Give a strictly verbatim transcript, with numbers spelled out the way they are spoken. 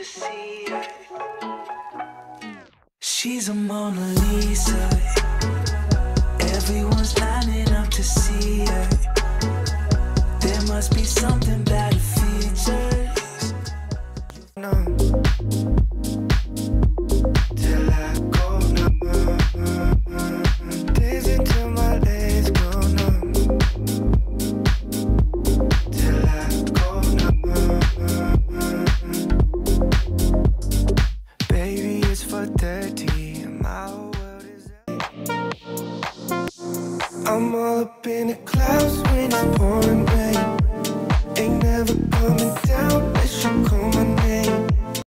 to see her. She's a Mona Lisa. Everyone's lining up to see her. There must be something about her features. No. Till I go numb. Days until my legs go numb. Till I go numb. Baby, it's four thirty. My whole world is I'm all up in the clouds when it's pouring rain. Ain't never coming down unless you come.